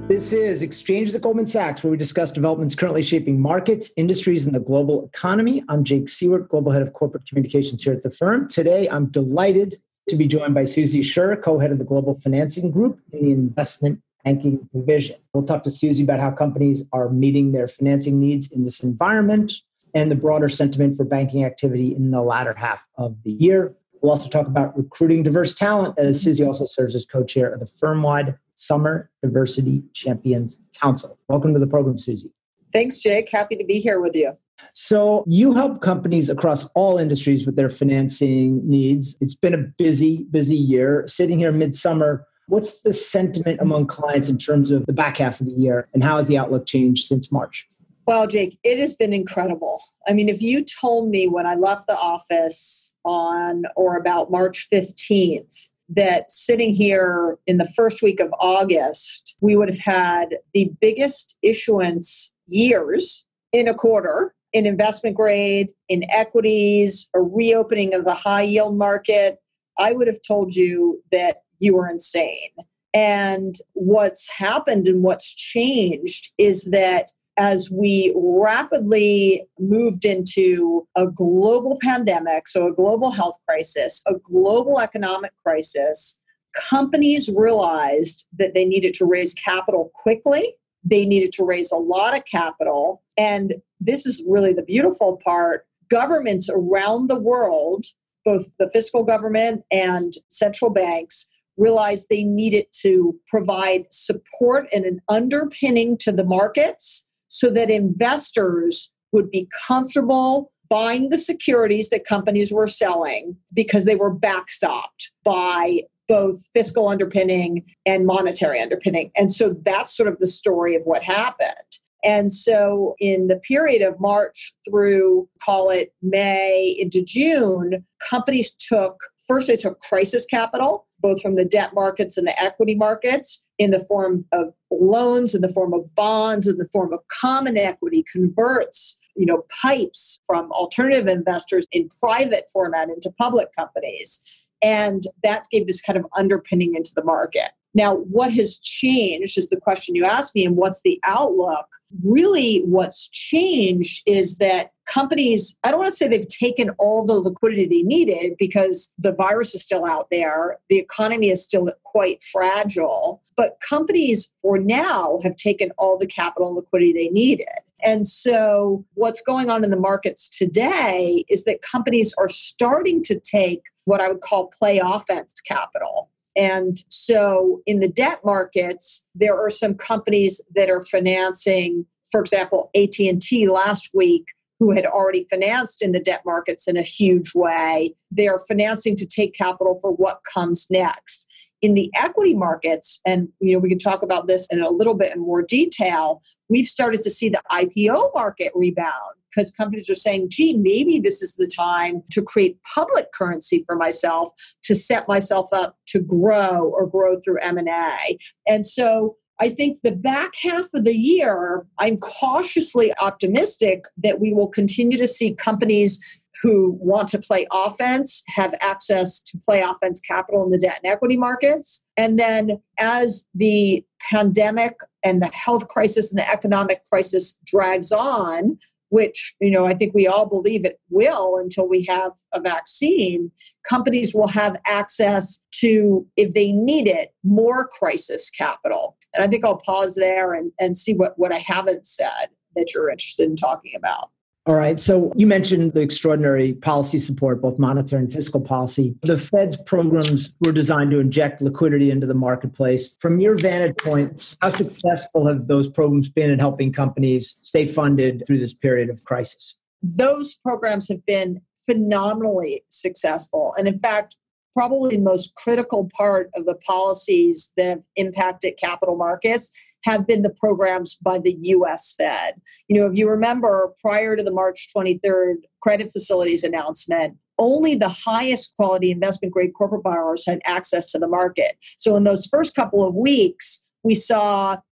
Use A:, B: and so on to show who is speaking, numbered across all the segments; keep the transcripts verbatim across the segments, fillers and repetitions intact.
A: This is Exchanges at Goldman Sachs, where we discuss developments currently shaping markets, industries, and the global economy. I'm Jake Seward, Global Head of Corporate Communications here at the firm. Today, I'm delighted to be joined by Susie Scher, Co-Head of the Global Financing Group in the Investment Banking Division. We'll talk to Susie about how companies are meeting their financing needs in this environment and the broader sentiment for banking activity in the latter half of the year. We'll also talk about recruiting diverse talent, as Susie also serves as co-chair of the firm-wide Summer Diversity Champions Council. Welcome to the program, Susie.
B: Thanks, Jake. Happy to be here with you.
A: So you help companies across all industries with their financing needs. It's been a busy, busy year. Sitting here midsummer, what's the sentiment among clients in terms of the back half of the year, and how has the outlook changed since March?
B: Well, Jake, it has been incredible. I mean, if you told me when I left the office on or about March fifteenth that sitting here in the first week of August, we would have had the biggest issuance years in a quarter in investment grade, in equities, a reopening of the high yield market, I would have told you that you were insane. And what's happened and what's changed is that as we rapidly moved into a global pandemic, so a global health crisis, a global economic crisis, companies realized that they needed to raise capital quickly. They needed to raise a lot of capital. And this is really the beautiful part. Governments around the world, both the fiscal government and central banks, realized they needed to provide support and an underpinning to the markets so that investors would be comfortable buying the securities that companies were selling because they were backstopped by both fiscal underpinning and monetary underpinning. And so that's sort of the story of what happened. And so in the period of March through, call it May into June, companies took, first they took crisis capital, both from the debt markets and the equity markets, in the form of loans, in the form of bonds, in the form of common equity, converts, you know, pipes from alternative investors in private format into public companies. And that gave this kind of underpinning into the market. Now, what has changed is the question you asked me, and what's the outlook? Really, what's changed is that companies, I don't want to say they've taken all the liquidity they needed because the virus is still out there. The economy is still quite fragile. But companies, for now, have taken all the capital and liquidity they needed. And so what's going on in the markets today is that companies are starting to take what I would call play offense capital. And so in the debt markets, there are some companies that are financing, for example, A T and T last week, who had already financed in the debt markets in a huge way. They're financing to take capital for what comes next. In the equity markets, and you know, we can talk about this in a little bit in more detail, we've started to see the I P O market rebound because companies are saying, gee, maybe this is the time to create public currency for myself to set myself up to grow or grow through M and A. And so I think the back half of the year, I'm cautiously optimistic that we will continue to see companies who want to play offense have access to play offense capital in the debt and equity markets. And then as the pandemic and the health crisis and the economic crisis drags on, which, you know, I think we all believe it will until we have a vaccine, companies will have access to, if they need it, more crisis capital. And I think I'll pause there and, and see what, what I haven't said that you're interested in talking about.
A: All right. So you mentioned the extraordinary policy support, both monetary and fiscal policy. The Fed's programs were designed to inject liquidity into the marketplace. From your vantage point, how successful have those programs been in helping companies stay funded through this period of crisis?
B: Those programs have been phenomenally successful. And in fact, probably the most critical part of the policies that have impacted capital markets have been the programs by the U S Fed. You know, if you remember, prior to the March twenty-third credit facilities announcement, only the highest quality investment grade corporate borrowers had access to the market. So in those first couple of weeks, we saw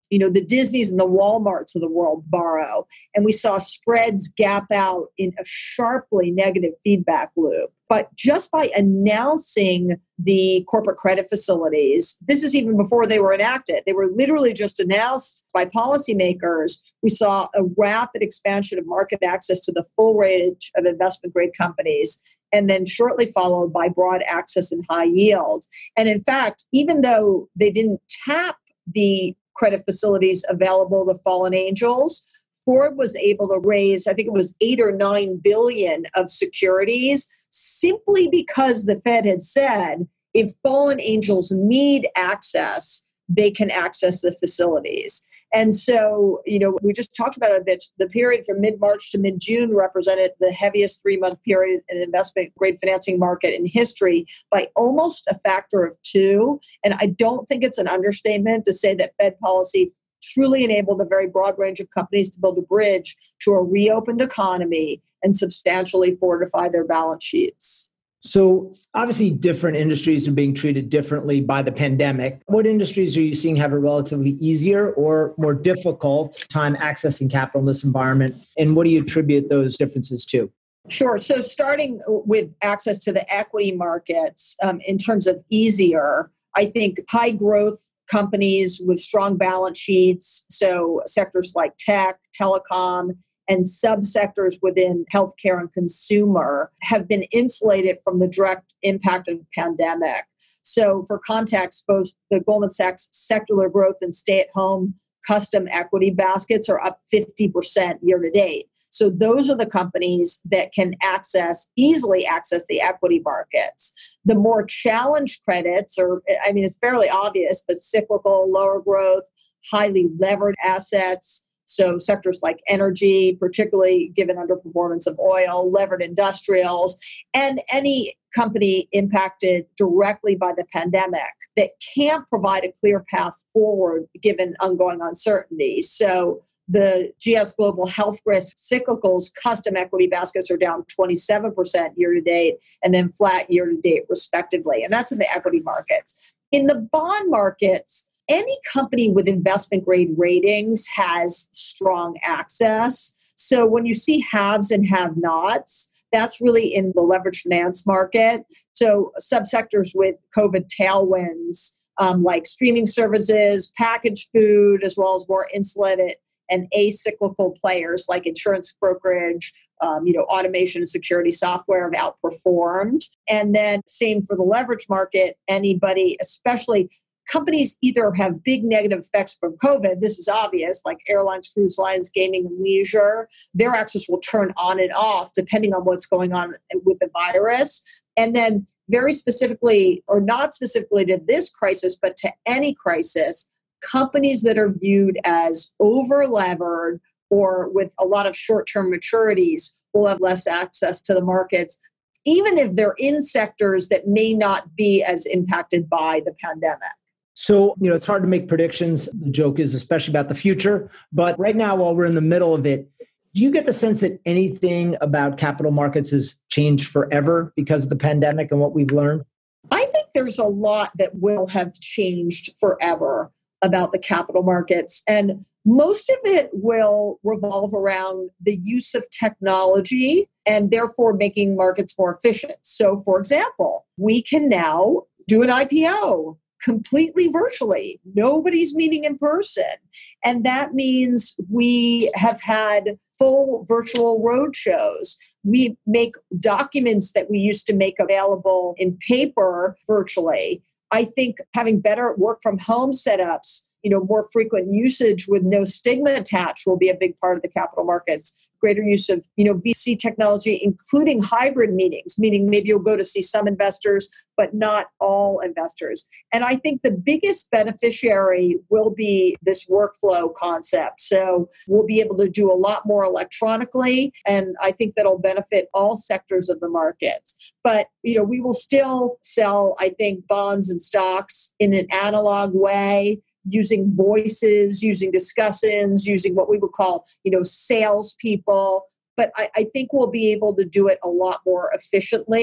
B: you know, the Disneys and the Walmarts of the world borrow. And we saw spreads gap out in a sharply negative feedback loop. But just by announcing the corporate credit facilities, this is even before they were enacted. They were literally just announced by policymakers. We saw a rapid expansion of market access to the full range of investment grade companies, and then shortly followed by broad access and high yield. And in fact, even though they didn't tap the credit facilities available to fallen angels, Ford was able to raise, I think it was eight or nine billion of securities, simply because the Fed had said, if fallen angels need access, they can access the facilities. And so, you know, we just talked about it a bit. The period from mid-March to mid-June represented the heaviest three-month period in investment grade financing market in history by almost a factor of two. And I don't think it's an understatement to say that Fed policy truly enabled a very broad range of companies to build a bridge to a reopened economy and substantially fortify their balance sheets.
A: So obviously different industries are being treated differently by the pandemic. What industries are you seeing have a relatively easier or more difficult time accessing capital in this environment? And what do you attribute those differences to?
B: Sure. So starting with access to the equity markets, um, in terms of easier, I think high growth companies with strong balance sheets, so sectors like tech, telecom, and subsectors within healthcare and consumer have been insulated from the direct impact of the pandemic. So for context, both the Goldman Sachs secular growth and stay-at-home custom equity baskets are up fifty percent year to date. So those are the companies that can access, easily access the equity markets. The more challenged credits, or I mean, it's fairly obvious, but cyclical, lower growth, highly levered assets. So sectors like energy, particularly given underperformance of oil, levered industrials, and any company impacted directly by the pandemic that can't provide a clear path forward given ongoing uncertainty. So the G S Global Health Risk Cyclicals custom equity baskets are down twenty-seven percent year to date and then flat year to date respectively. And that's in the equity markets. In the bond markets, any company with investment grade ratings has strong access. So when you see haves and have-nots, that's really in the leveraged finance market. So subsectors with COVID tailwinds, um, like streaming services, packaged food, as well as more insulated and acyclical players like insurance brokerage, um, you know, automation and security software have outperformed. And then same for the leverage market, anybody, especially companies either have big negative effects from COVID. This is obvious, like airlines, cruise lines, gaming, and leisure. Their access will turn on and off depending on what's going on with the virus. And then very specifically, or not specifically to this crisis, but to any crisis, companies that are viewed as over-levered or with a lot of short-term maturities will have less access to the markets, even if they're in sectors that may not be as impacted by the pandemic.
A: So, you know, it's hard to make predictions. The joke is especially about the future. But right now, while we're in the middle of it, do you get the sense that anything about capital markets has changed forever because of the pandemic and what we've learned?
B: I think there's a lot that will have changed forever about the capital markets. And most of it will revolve around the use of technology and therefore making markets more efficient. So, for example, we can now do an I P O completely virtually. Nobody's meeting in person. And that means we have had full virtual roadshows. We make documents that we used to make available in paper virtually. I think having better work from home setups, you know, more frequent usage with no stigma attached will be a big part of the capital markets. Greater use of, you know, V C technology, including hybrid meetings, meaning maybe you'll go to see some investors, but not all investors. And I think the biggest beneficiary will be this workflow concept. So we'll be able to do a lot more electronically, and I think that'll benefit all sectors of the markets. But, you know, we will still sell, I think, bonds and stocks in an analog way, using voices, using discussants, using what we would call, you know, salespeople. But I, I think we'll be able to do it a lot more efficiently.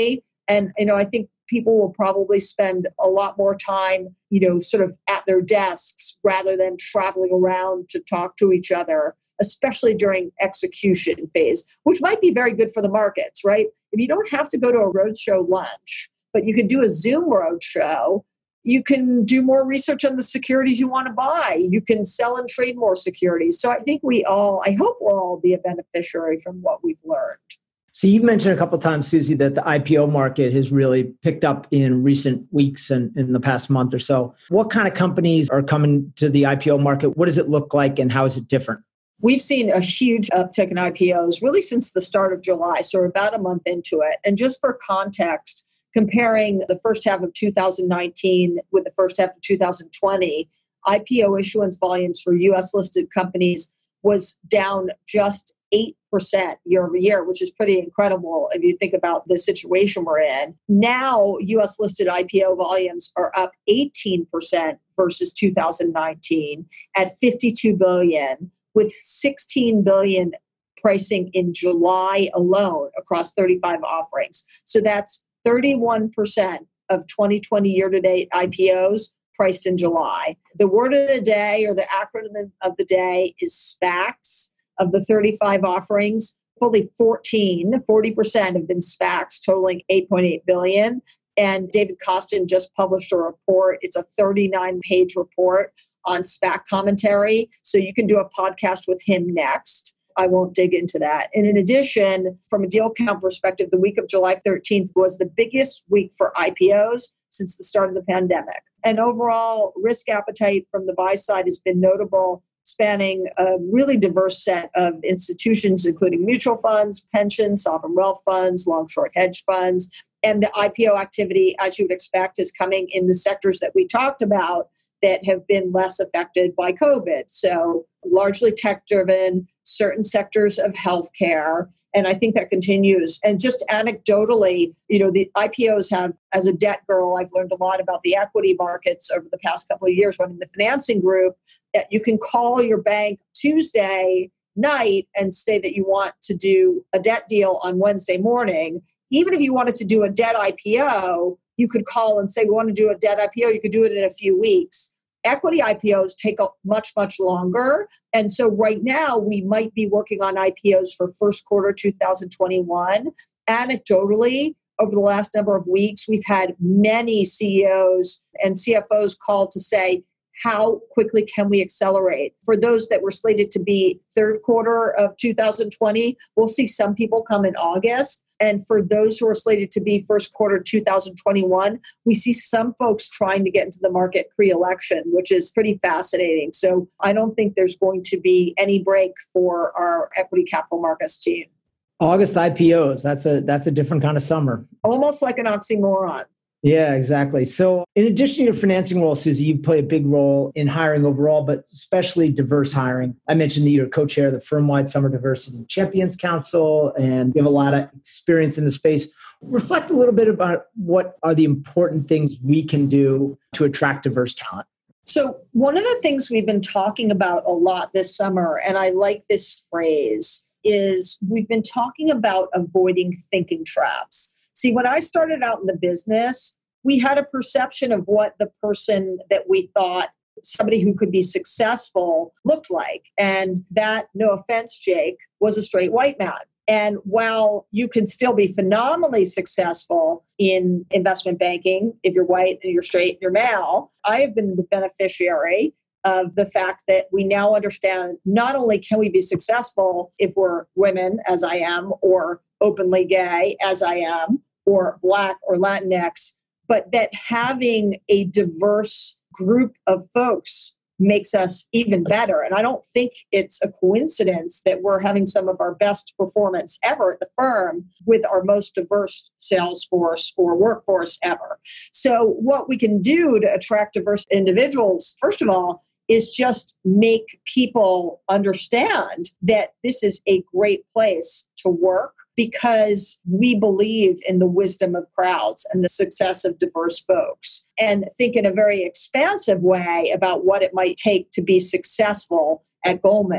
B: And, you know, I think people will probably spend a lot more time, you know, sort of at their desks rather than traveling around to talk to each other, especially during execution phase, which might be very good for the markets, right? If you don't have to go to a roadshow lunch, but you could do a Zoom roadshow, you can do more research on the securities you want to buy. You can sell and trade more securities. So I think we all, I hope we'll all be a beneficiary from what we've learned.
A: So you've mentioned a couple of times, Susie, that the I P O market has really picked up in recent weeks and in the past month or so. What kind of companies are coming to the I P O market? What does it look like and how is it different?
B: We've seen a huge uptick in I P Os really since the start of July, so we're about a month into it. And just for context, comparing the first half of two thousand nineteen with the first half of two thousand twenty, I P O issuance volumes for U S listed companies was down just eight percent year over year, which is pretty incredible if you think about the situation we're in. Now, U S listed I P O volumes are up eighteen percent versus two thousand nineteen at fifty-two billion, with sixteen billion pricing in July alone across thirty-five offerings. So that's thirty-one percent of twenty twenty year-to-date I P Os priced in July. The word of the day, or the acronym of the day, is SPACs. Of the thirty-five offerings, fully fourteen, forty percent have been SPACs, totaling eight point eight billion dollars. And David Kostin just published a report. It's a thirty-nine page report on SPAC commentary. So you can do a podcast with him next. I won't dig into that. And in addition, from a deal count perspective, the week of July thirteenth was the biggest week for I P Os since the start of the pandemic. And overall, risk appetite from the buy side has been notable, spanning a really diverse set of institutions, including mutual funds, pensions, sovereign wealth funds, long-short hedge funds. And the I P O activity, as you would expect, is coming in the sectors that we talked about that have been less affected by COVID. So largely tech-driven, certain sectors of healthcare, and I think that continues. And just anecdotally, you know, the I P Os have, as a debt girl, I've learned a lot about the equity markets over the past couple of years running the financing group, that you can call your bank Tuesday night and say that you want to do a debt deal on Wednesday morning. Even if you wanted to do a debt I P O, you could call and say, we want to do a debt I P O. You could do it in a few weeks. Equity I P Os take a much, much longer. And so right now, we might be working on I P Os for first quarter two thousand twenty-one. Anecdotally, over the last number of weeks, we've had many C E Os and C F Os call to say, how quickly can we accelerate? For those that were slated to be third quarter of two thousand twenty, we'll see some people come in August. And for those who are slated to be first quarter two thousand twenty-one, we see some folks trying to get into the market pre-election, which is pretty fascinating. So I don't think there's going to be any break for our equity capital markets team.
A: August I P Os, that's a that's a different kind of summer.
B: Almost like an oxymoron.
A: Yeah, exactly. So in addition to your financing role, Susie, you play a big role in hiring overall, but especially diverse hiring. I mentioned that you're co-chair of the firm-wide Summer Diversity Champions Council, and you have a lot of experience in the space. Reflect a little bit about what are the important things we can do to attract diverse talent.
B: So one of the things we've been talking about a lot this summer, and I like this phrase, is we've been talking about avoiding thinking traps. See, when I started out in the business, we had a perception of what the person that we thought somebody who could be successful looked like. And that, no offense, Jake, was a straight white man. And while you can still be phenomenally successful in investment banking, if you're white and you're straight and you're male, I have been the beneficiary of the fact that we now understand not only can we be successful if we're women, as I am, or openly gay, as I am, or Black or Latinx, but that having a diverse group of folks makes us even better. And I don't think it's a coincidence that we're having some of our best performance ever at the firm with our most diverse sales force or workforce ever. So what we can do to attract diverse individuals, first of all, is just make people understand that this is a great place to work, because we believe in the wisdom of crowds and the success of diverse folks, and think in a very expansive way about what it might take to be successful at Goldman.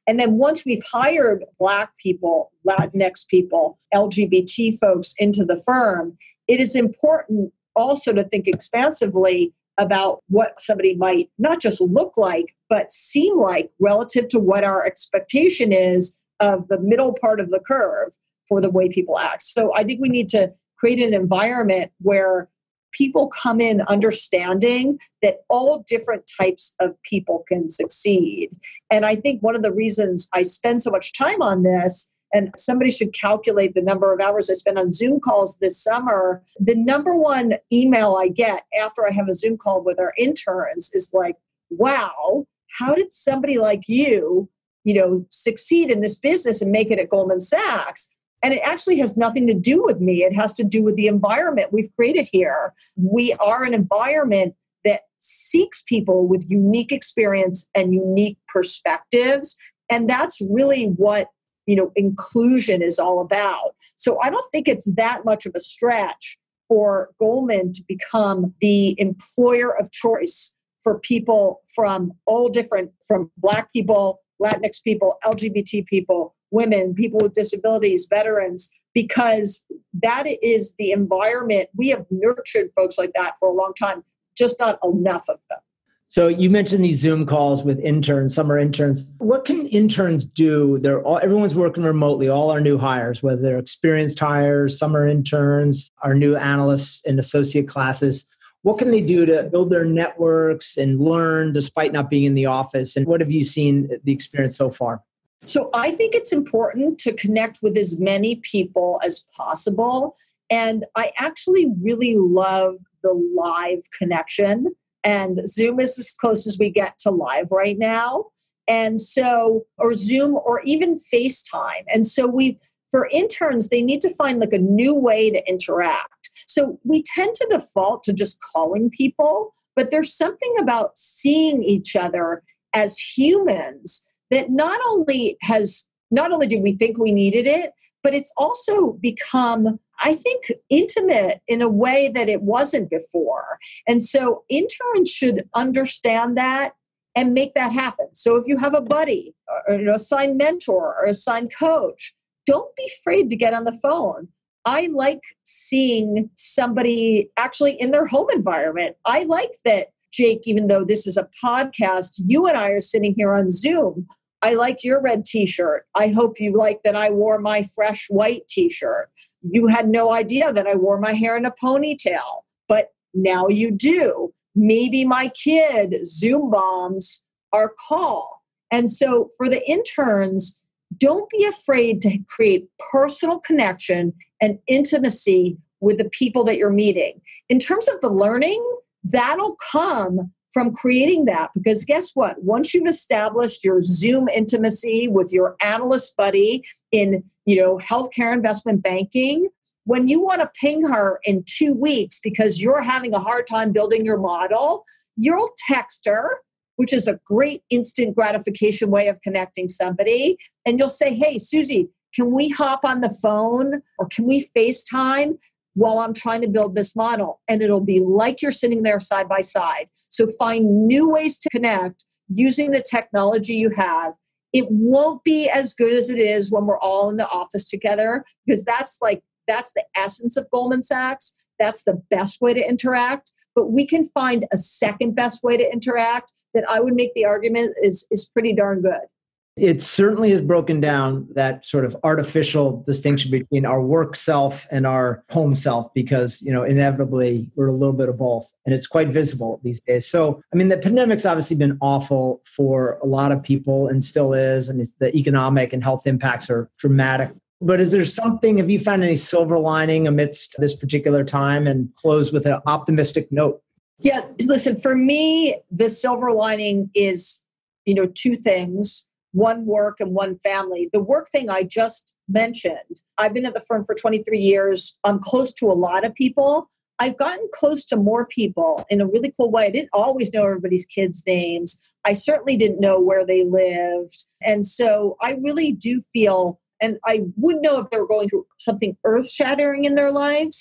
B: And then once we've hired Black people, Latinx people, L G B T folks into the firm, it is important also to think expansively about what somebody might not just look like, but seem like relative to what our expectation is of the middle part of the curve for the way people act. So I think we need to create an environment where people come in understanding that all different types of people can succeed. And I think one of the reasons I spend so much time on this, and somebody should calculate the number of hours I spent on Zoom calls this summer, the number one email I get after I have a Zoom call with our interns is like, wow, how did somebody like you, you know, succeed in this business and make it at Goldman Sachs? And it actually has nothing to do with me. It has to do with the environment we've created here. We are an environment that seeks people with unique experience and unique perspectives. And that's really what, you know, inclusion is all about. So I don't think it's that much of a stretch for Goldman to become the employer of choice for people from all different, from Black people, Latinx people, L G B T people, women, people with disabilities, veterans, because that is the environment. We have nurtured folks like that for a long time, just not enough of them.
A: So you mentioned these Zoom calls with interns, summer interns. What can interns do? They're all, everyone's working remotely, all our new hires, whether they're experienced hires, summer interns, our new analysts and associate classes. What can they do to build their networks and learn despite not being in the office? And what have you seen the experience so far?
B: So I think it's important to connect with as many people as possible. And I actually really love the live connection. And Zoom is as close as we get to live right now. And so, or Zoom or even FaceTime. And so we, for interns, they need to find like a new way to interact. So we tend to default to just calling people, but there's something about seeing each other as humans that not only has, not only did we think we needed it, but it's also become, I think, intimate in a way that it wasn't before. And so interns should understand that and make that happen. So if you have a buddy or an assigned mentor or assigned coach, don't be afraid to get on the phone. I like seeing somebody actually in their home environment. I like that, Jake, even though this is a podcast, you and I are sitting here on Zoom. I like your red t-shirt. I hope you like that I wore my fresh white t-shirt. You had no idea that I wore my hair in a ponytail, but now you do. Maybe my kid Zoom bombs our call. And so for the interns, don't be afraid to create personal connection and intimacy with the people that you're meeting. In terms of the learning, that'll come from creating that, because guess what? Once you've established your Zoom intimacy with your analyst buddy in, you know, healthcare investment banking, when you want to ping her in two weeks because you're having a hard time building your model, you'll text her, which is a great instant gratification way of connecting somebody. And you'll say, hey, Susie, can we hop on the phone or can we FaceTime while I'm trying to build this model? And it'll be like you're sitting there side by side. So find new ways to connect using the technology you have. It won't be as good as it is when we're all in the office together, because that's like, that's the essence of Goldman Sachs. That's the best way to interact. But we can find a second best way to interact that I would make the argument is, is pretty darn good.
A: It certainly has broken down that sort of artificial distinction between our work self and our home self, because, you know, inevitably we're a little bit of both, and it's quite visible these days. So, I mean, the pandemic's obviously been awful for a lot of people and still is. I mean, the economic and health impacts are dramatic. But is there something, have you found any silver lining amidst this particular time, and close with an optimistic note?
B: Yeah, listen, for me, the silver lining is, you know, two things. One, work, and one, family. The work thing I just mentioned, I've been at the firm for twenty-three years. I'm close to a lot of people. I've gotten close to more people in a really cool way. I didn't always know everybody's kids' names. I certainly didn't know where they lived. And so I really do feel, and I wouldn't know if they were going through something earth-shattering in their lives,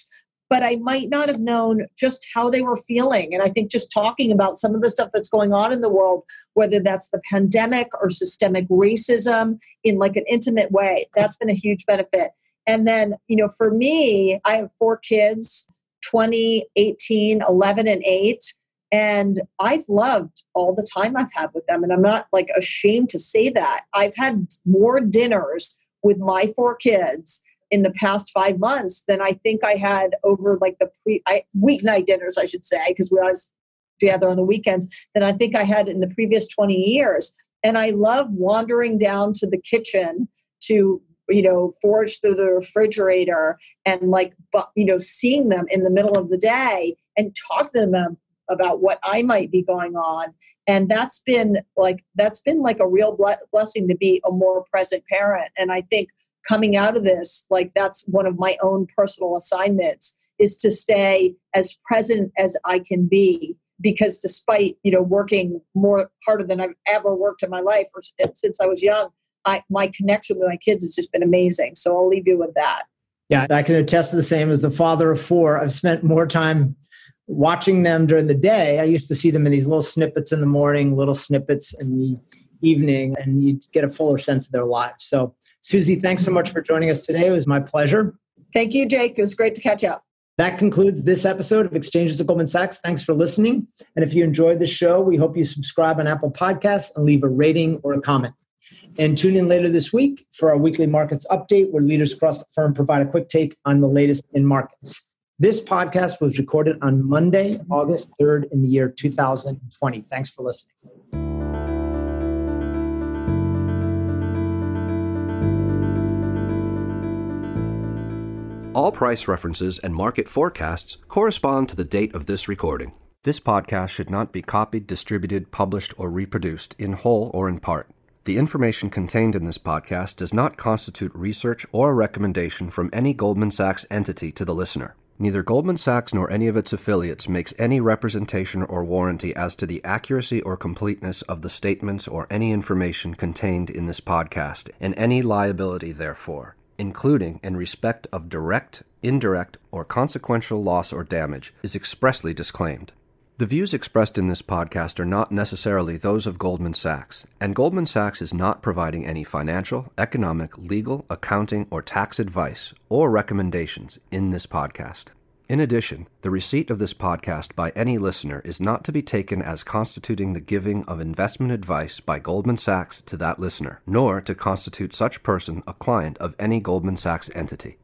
B: but I might not have known just how they were feeling. And I think just talking about some of the stuff that's going on in the world, whether that's the pandemic or systemic racism in like an intimate way, that's been a huge benefit. And then, you know, for me, I have four kids, twenty, eighteen, eleven, and eight. And I've loved all the time I've had with them. And I'm not like ashamed to say that. I've had more dinners with my four kids in the past five months than I think I had over like the pre I, weeknight dinners, I should say, because we always together on the weekends, than I think I had in the previous twenty years. And I love wandering down to the kitchen to, you know, forage through the refrigerator and like, you know, seeing them in the middle of the day and talk to them about what I might be going on. And that's been like, that's been like a real ble- blessing to be a more present parent. And I think coming out of this, like that's one of my own personal assignments, is to stay as present as I can be. Because despite, you know, working more harder than I've ever worked in my life or since I was young, I, my connection with my kids has just been amazing. So I'll leave you with that.
A: Yeah, I can attest to the same. As the father of four, I've spent more time watching them during the day. I used to see them in these little snippets in the morning, little snippets in the evening, and you get a fuller sense of their lives. So Susie, thanks so much for joining us today. It was my pleasure.
B: Thank you, Jake. It was great to catch up.
A: That concludes this episode of Exchanges at Goldman Sachs. Thanks for listening. And if you enjoyed the show, we hope you subscribe on Apple Podcasts and leave a rating or a comment. And tune in later this week for our weekly markets update, where leaders across the firm provide a quick take on the latest in markets. This podcast was recorded on Monday, August third in the year two thousand twenty. Thanks for listening.
C: All price references and market forecasts correspond to the date of this recording. This podcast should not be copied, distributed, published, or reproduced in whole or in part. The information contained in this podcast does not constitute research or a recommendation from any Goldman Sachs entity to the listener. Neither Goldman Sachs nor any of its affiliates makes any representation or warranty as to the accuracy or completeness of the statements or any information contained in this podcast, and any liability therefore, including in respect of direct, indirect, or consequential loss or damage, is expressly disclaimed. The views expressed in this podcast are not necessarily those of Goldman Sachs, and Goldman Sachs is not providing any financial, economic, legal, accounting, or tax advice or recommendations in this podcast. In addition, the receipt of this podcast by any listener is not to be taken as constituting the giving of investment advice by Goldman Sachs to that listener, nor to constitute such person a client of any Goldman Sachs entity.